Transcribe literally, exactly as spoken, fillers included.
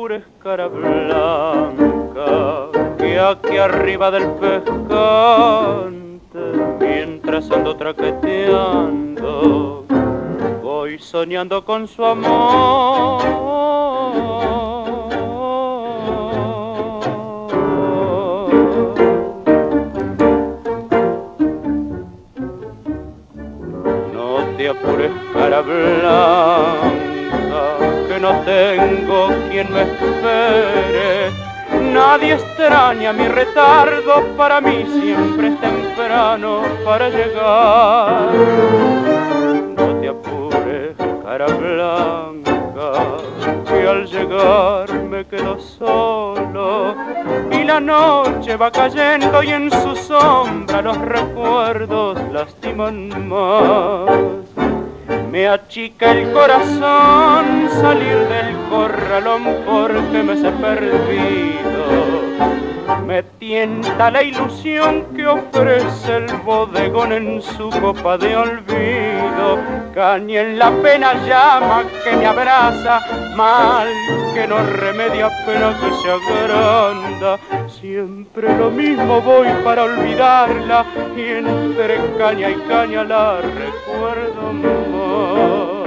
apures, cara blanca, que aquí arriba del pescante, mientras ando traqueteando, voy soñando con su amor. No te apures, cara blanca, que no tengo quien me espere. Nadie extraña mi retardo, para mí siempre es temprano para llegar. No te apures, cara blanca, que al llegar me quedo solo y la noche va cayendo y en su sombra los recuerdos lastiman más. Me achica el corazón salir del corralón porque me sé perdido. Me tienta la ilusión que ofrece el bodegón en su copa de olvido. Caña en la pena llama que me abraza, mal que no remedia pena que se agranda. Siempre lo mismo voy para olvidarla y entre caña y caña la recuerdo más.